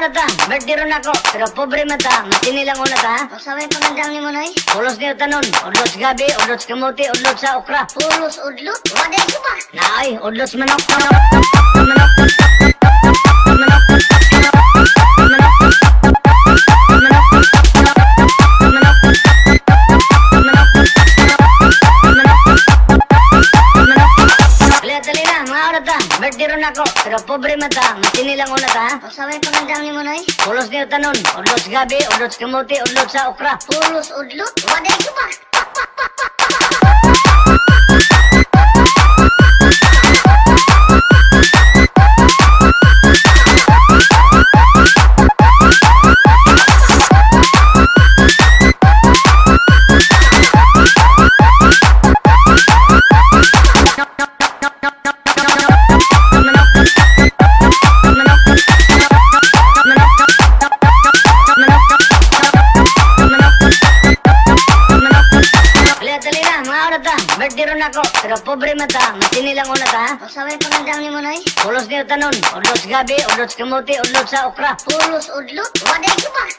ta, berdiron ako, pero pobre mata, matinilang una ta. O sabay pagandang ni mo noy? Ulos niyo tanon, udlos gabi, udlos kamuti, udlos sa okra. Ulos udlot? Waday ko ba? Naay, udlos manok, manok, manok, manok, berdiron ako, pero pobre mata, matinilang una ta. O sabay pagandang ni mo noy? Ulos niyo tanon, udlos gabi, udlos kamuti, udlos sa okra. Ulos udlot? Waday ko ba? Berdiron ako, pero pobre mata, matinilang una ta. O sabay pagandang ni mo noy? Ulos niyo tanon, udlos gabi, udlos kamuti, udlos sa okra. Ulos udlot? Waday ko ba?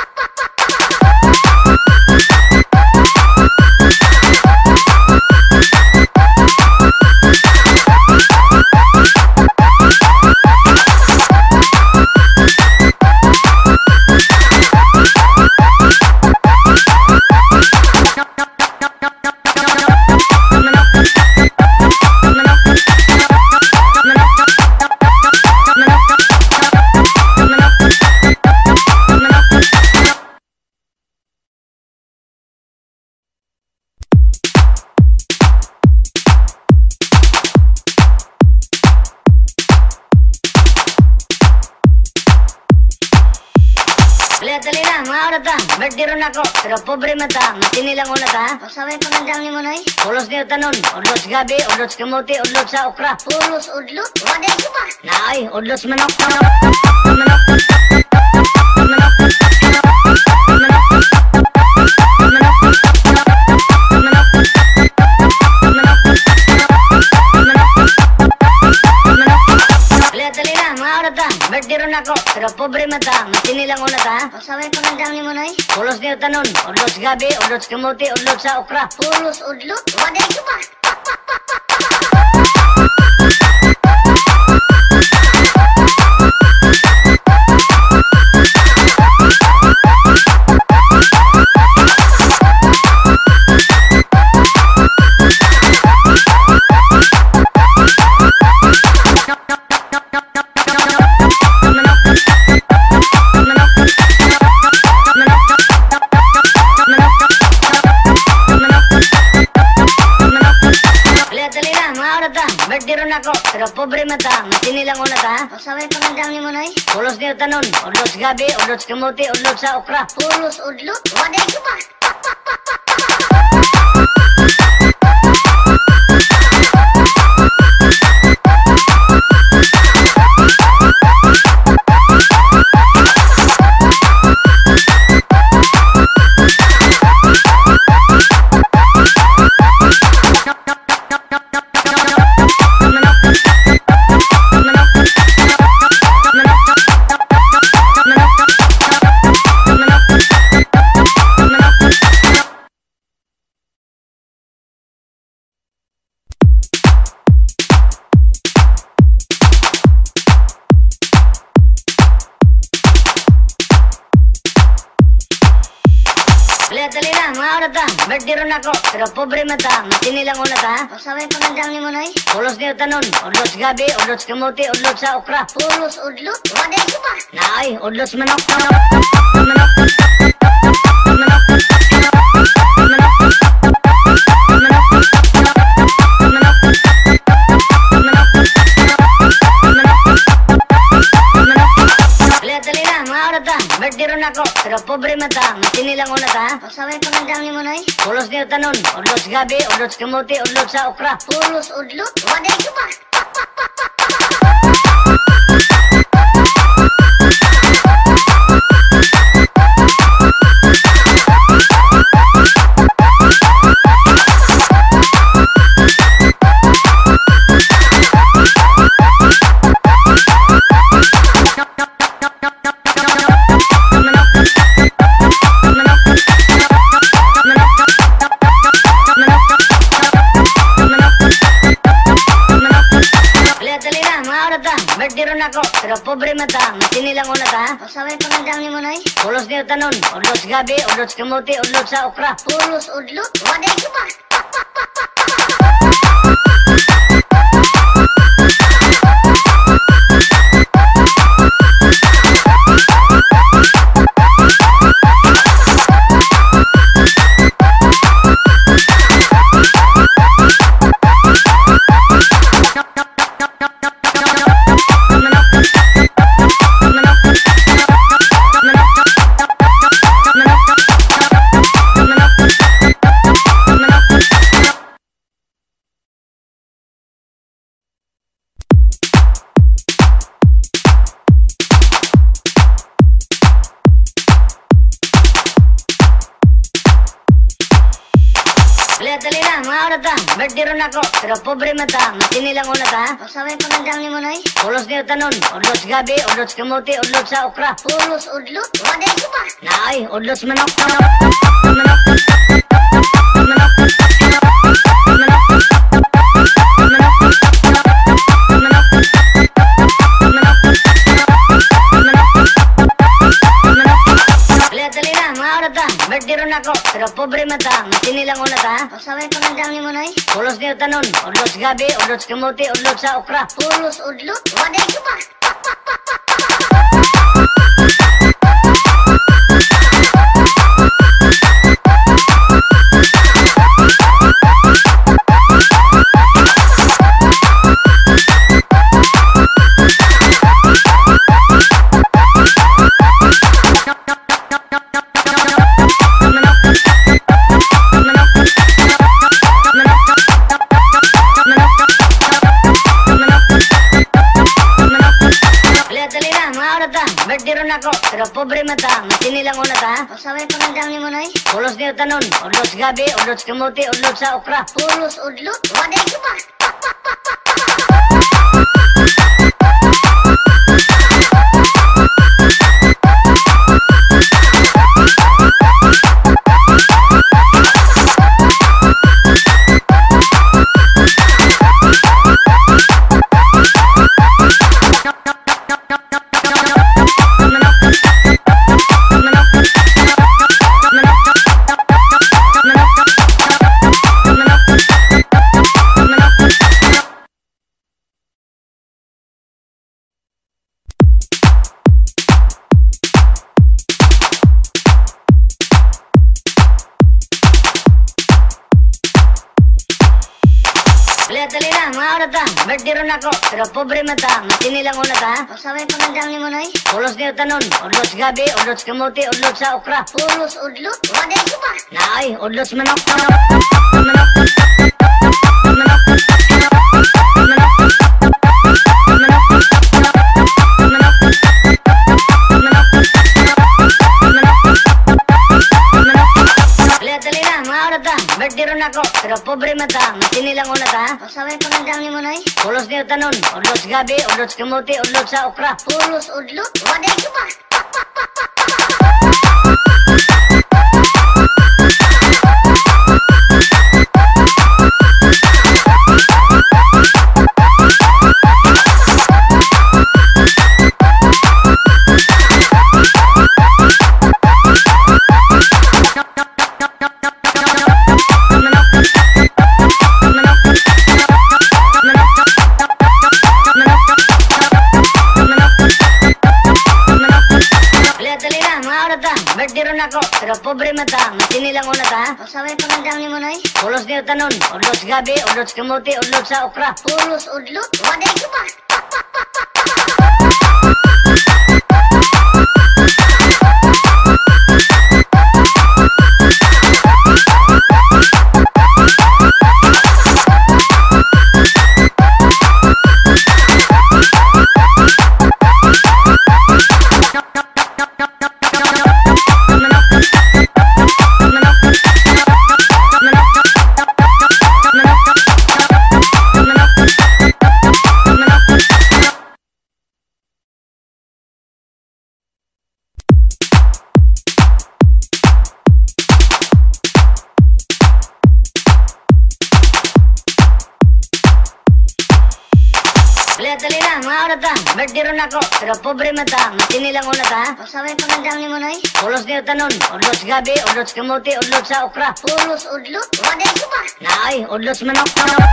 Dali na, mga oras ta, berdiron ako, pero pobre mata, matinilang una ta. O sabay pagandang ni mo noy? Ulos niyo tanon, udlos gabi, udlos kamuti, udlos sa okra. Ulos udlot? Waday ko ba? Naay, udlos manok, manok, manok, manok, berdiron ako, pero pobre mata, matinilang una ta. O sabay pagandang ni mo noy? Ulos niyo tanon, udlos gabi, udlos kamuti, udlos sa okra. Ulos udlot? Waday ko ba? Berdiron ako, pero pobre mata, matinilang una ta. O sabay pagandang ni mo noy? Ulos niyo tanon, udlos gabi, udlos kamuti, udlos sa okra. Ulos udlot? Waday ko ba? Dali na, mga oras ta, berdiron ako, pero pobre mata, matinilang una ta. O sabay pagandang ni mo noy? Ulos niyo tanon, udlos gabi, udlos kamuti, udlos sa okra. Ulos udlot? Waday ko ba? Naay, udlos manok, manok, manok, manok, berdiron ako, pero pobre mata, matinilang una ta. O sabay pagandang ni mo noy? Ulos niyo tanon, udlos gabi, udlos kamuti, udlos sa okra. Ulos udlot? Waday ko ba? Usaway panganjang ni mo noy. Pulos niyo tanon, udlot sa gabi, udlot sa kamuti, udlot sa okra. Pulos udlot, waday ka ba? Dali na, mga orat ta. Birthday ron ako, pero pobre mata. Matini lang una ta. Usaway panganjang ni mo noy. Pulos niyo tanon, udlot sa gabi, udlot sa kamuti, udlot sa okra. Pulos udlot, waday ka ba? Naay, udlot sa manok. Dali na, mga orat ta. Birthday ron ako, pero pobre mata. Matini lang una ta. Usaway panganjang ni mo noy. Pulos niyo tanon, udlot sa gabi, udlot sa kamuti, udlot sa okra. Pulos udlot, waday ka ba? Birthday ron ako, pero pobre mata. Matini lang una ta. Usaway panganjang ni mo noy. Pulos niyo tanon, udlot sa gabi, udlot sa kamuti, udlot sa okra. Pulos udlot, waday ka ba? Dali na, mga orat ta. Birthday ron ako, pero pobre mata. Matini lang una ta. Usaway panganjang ni mo noy. Pulos niyo tanon, udlot sa gabi, udlot sa kamuti, udlot sa okra. Pulos udlot, waday ka ba? Naay, udlot sa manok. Dali na, mga orat ta. Birthday ron ako, pero pobre mata. Matini lang una ta. Usaway panganjang ni mo noy. Pulos niyo tanon, udlot sa gabi, udlot sa kamuti, udlot sa okra. Pulos udlot, waday ka ba? Birthday ron ako, pero pobre mata. Matini lang una ta. Usaway panganjang ni mo noy. Pulos niyo tanon, udlot sa gabi, udlot sa kamuti, udlot sa okra. Pulos udlot, waday ka ba? mga orata, berdiro na ko, pero pobre mata, matini lang una ta. Pasaway pa man dyan ni mo, noy? Pulos niyo tanon, udlos gabi, udlos kamuti, udlos sa okra. Pulos udlo? Waday ko ba? Naay, udlos manok.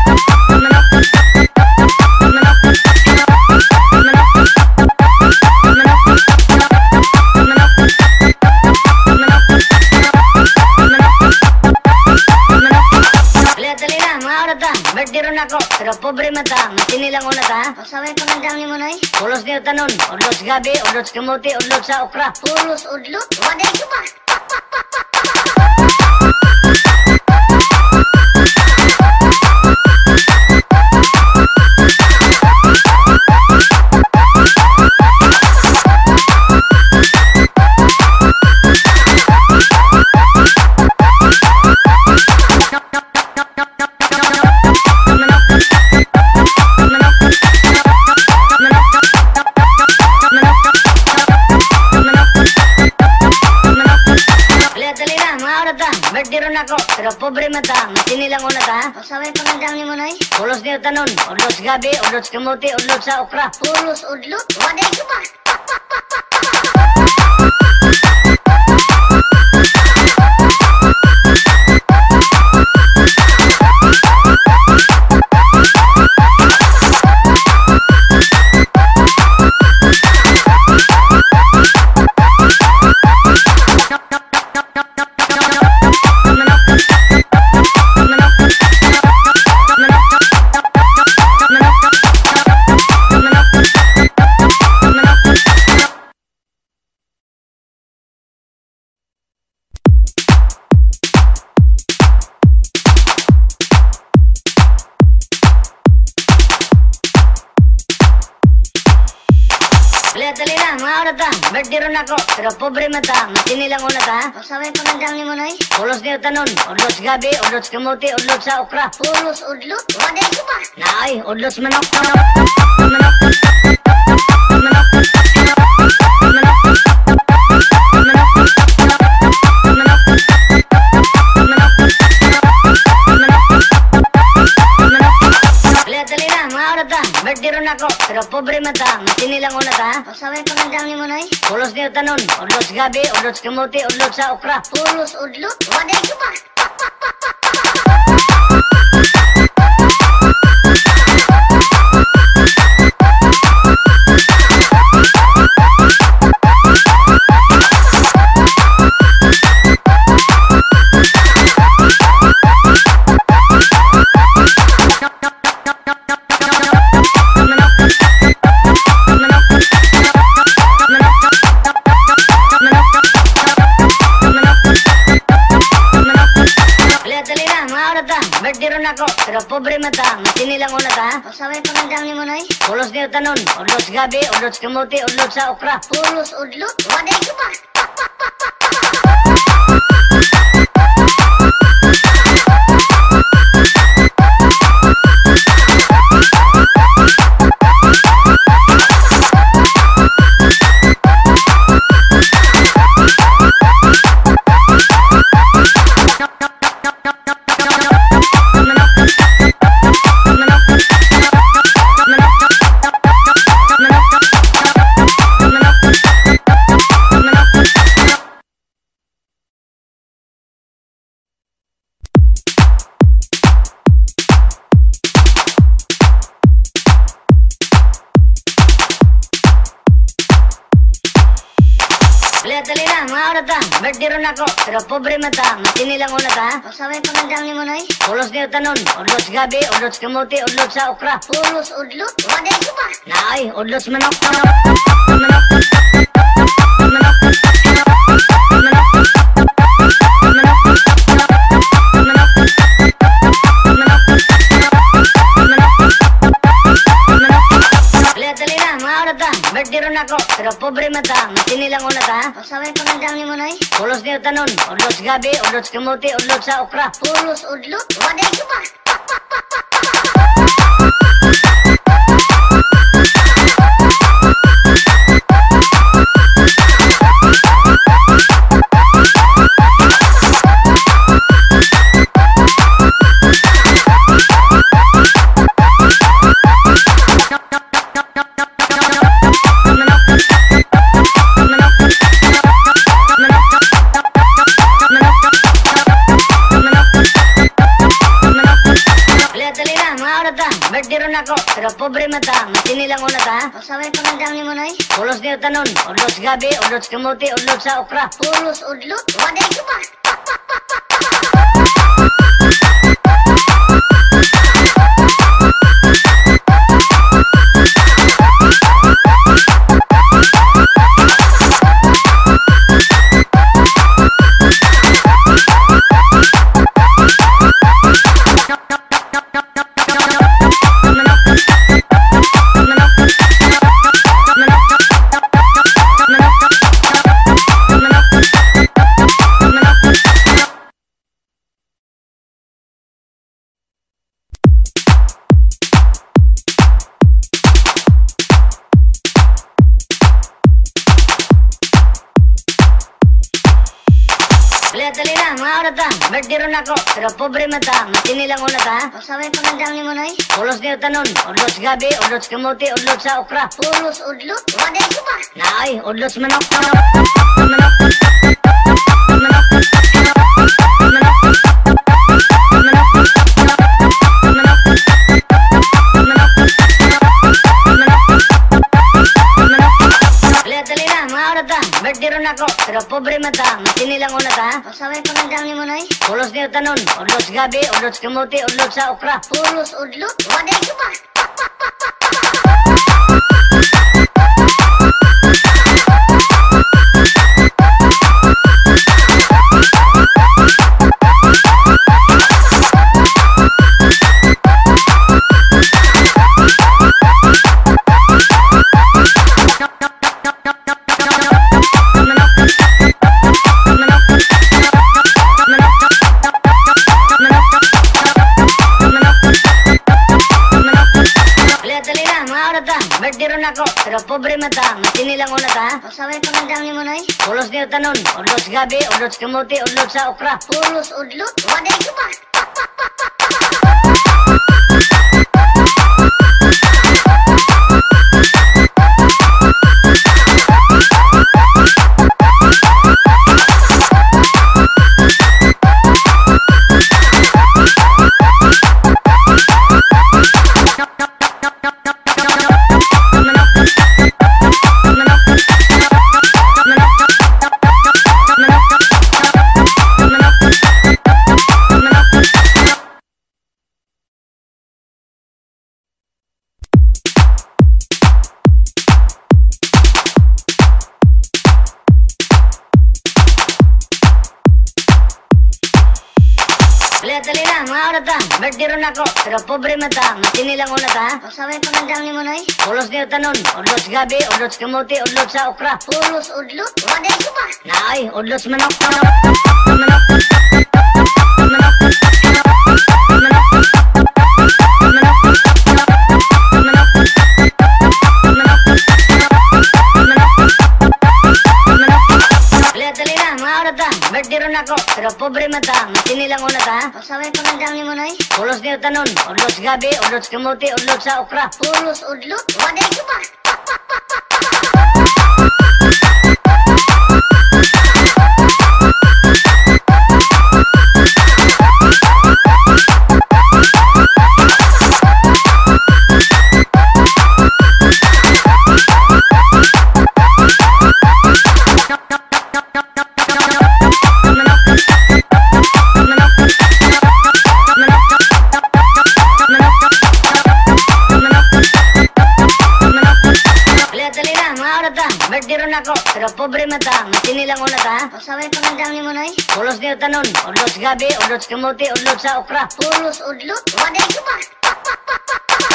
Berdiro na ko, pero pobre mata, matini lang una ta. Pasaway pa man dyan ni mo, noy? Pulos niyo tanon, udlos gabi, udlos kamuti, udlos sa okra. Pulos udlo? Waday ko ba? Berdiro na ko, pero pobre mata, matini lang una ta. Pasaway pa man dyan ni mo, noy? Pulos niyo tanon, udlos gabi, udlos kamuti, udlos sa okra. Pulos udlo? Waday ko ba? Dali na, mga orata, berdiro na ko, pero pobre mata, matini lang una ta. Pasaway pa man dyan ni mo, noy? Pulos niyo tanon, udlos gabi, udlos kamuti, udlos sa okra. Pulos udlo? Waday ko ba? Naay, udlos manok. Dali na, mga orata, berdiro na ko, pero pobre mata, matini lang una ta. Pasaway pa man dyan ni mo, noy? Pulos niyo tanon, udlos gabi, udlos kamuti, udlos sa okra. Pulos udlo? Waday ko ba? Berdiro na ko, pero pobre mata, matini lang una ta. Pasaway pa man dyan ni mo, noy? Pulos niyo tanon, udlos gabi, udlos kamuti, udlos sa okra. Pulos udlo? Waday ko ba? Dali na, mga orata, berdiro na ko, pero pobre mata, matini lang una ta. Pasaway pa man dyan ni mo, noy? Pulos niyo tanon, udlos gabi, udlos kamuti, udlos sa okra. Pulos udlo? Waday ko ba? Naay, udlos manok. Dali na, mga orata, berdiro na ko, pero pobre mata, matini lang una ta. Pasaway pa man dyan ni mo, noy? Pulos niyo tanon, udlos gabi, udlos kamuti, udlos sa okra. Pulos udlo? Waday ko ba? nako, pero pobre mata, matinilang una ta. Pasaway ko ng dami mo na eh. Pulos niyo tanon, udlot sa gabi, udlot sa kamuti, udlot sa okra. Pulos, udlot? Waday ko ba? Dali na, mga orata, birthday ron ako, pero pobre mata, matinilang una ta. Pasaway ko ng dami mo na eh. Pulos niyo tanon, udlot sa gabi, udlot sa kamuti, udlot sa okra. Pulos, udlot? Waday ko ba? Naay, udlot sa manok. Dali na, mga orata, birthday ron ako, pero pobre mata, matinilang una ta. Pasaway ko ng dami mo na eh. Pulos niyo tanon, udlot sa gabi, udlot sa kamuti, udlot sa okra. Pulos, udlot? Waday ko ba? Birthday ron ako, pero pobre mata, matinilang una ta. Pasaway ko ng dami mo na eh. Pulos niyo tanon, udlot sa gabi, udlot sa kamuti, udlot sa okra. Pulos, udlot? Waday ko ba? Dali na, mga orata, birthday ron ako, pero pobre mata, matinilang una ta. Pasaway ko ng dami mo na eh. Pulos niyo tanon, udlot sa gabi, udlot sa kamuti, udlot sa okra. Pulos, udlot? Waday ko ba? Naay, udlot sa manok. Dali na, mga orata, birthday ron ako, pero pobre mata, matinilang una ta. Pasaway ko ng dami mo na eh. Pulos niyo tanon, udlot sa gabi, udlot sa kamuti, udlot sa okra. Pulos, udlot? Waday ko ba? Birthday ron ako, pero pobre mata, matinilang una ta. Pasaway ko ng dami mo na eh. Pulos niyo tanon, udlot sa gabi, udlot sa kamuti, udlot sa okra. Pulos, udlot? Waday ko ba?